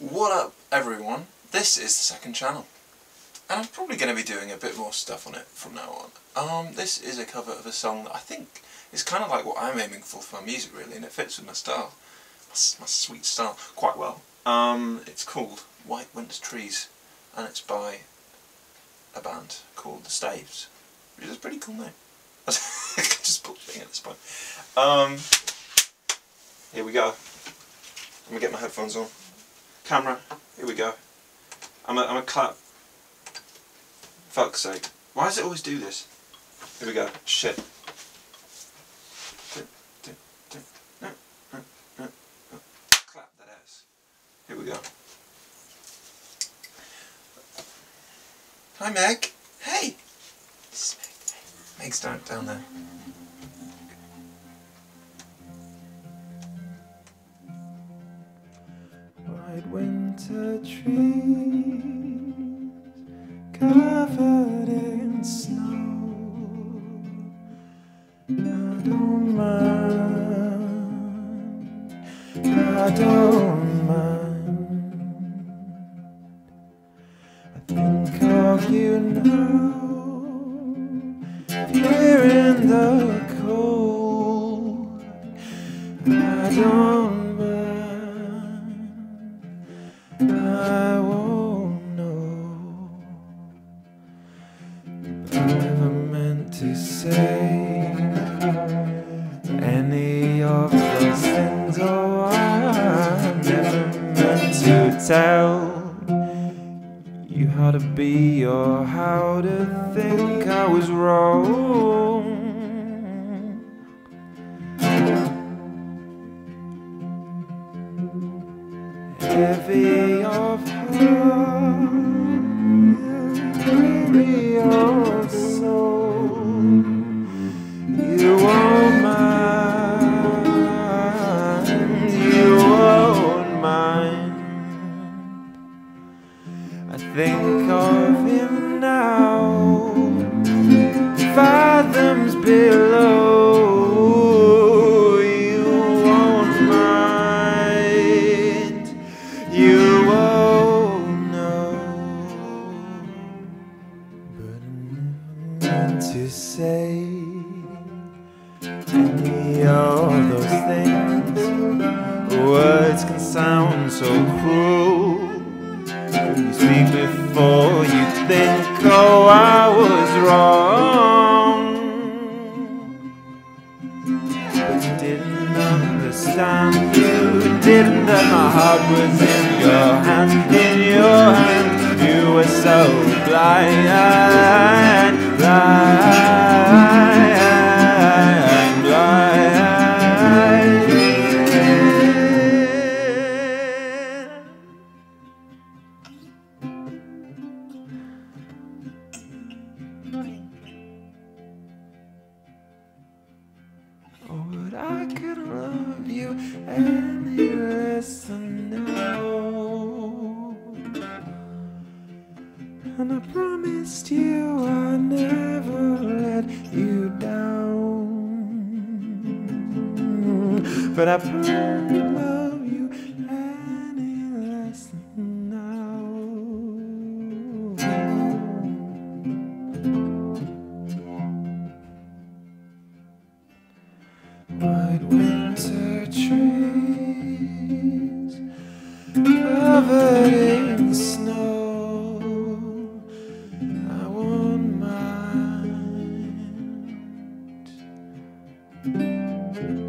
What up, everyone? This is the second channel, and I'm probably going to be doing a bit more stuff on it from now on. This is a cover of a song that I think is kind of like what I'm aiming for my music, really, and it fits with my style, my sweet style, quite well. It's called White Winter Trees, and it's by a band called the Staves, which is a pretty cool name. Just bullshitting at this point. Here we go. Let me get my headphones on. Camera, here we go. I'm a clap. Fuck's sake. Why does it always do this? Here we go. Shit. Clap that ass. Here we go. Hi Meg. Hey. This is Meg. Meg's down there. White winter trees covered in snow. I don't mind, I don't mind. I think of you now, here in the cold. I don't I won't know, but I never meant to say any of those things. Oh, I never meant to tell you how to be or how to think. I was wrong. Heavy of heart, weary of soul, you won't mind, you won't mind. I think of him now, fathoms below. To say any of those things, words can sound so cruel. You speak before you think. Oh, I was wrong, but you didn't understand. You didn't that my heart was in your hands, in your hands. You were so blind, blind, blind. Oh, but I couldn't love you any less than now. And I promised you I'd never let you down, but I couldn't love you any less than now. White winter trees covered in snow. I won't mind.